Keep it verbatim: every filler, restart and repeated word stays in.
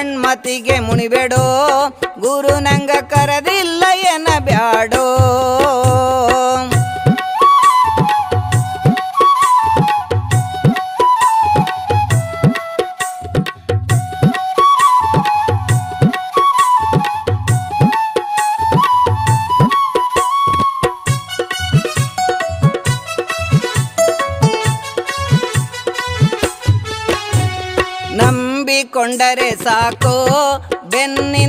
ಮಣ್ಮತಿಗೆ ಮುಣಿಬೇಡೋ ಗುರು ನಂಗ ಕರದಿಲ್ಲ ಎನ ಬ್ಯಾಡೋ ನಂಬಿಕೊಂಡರೆ ಸಾಕೋ ಬೆನ್ನಿ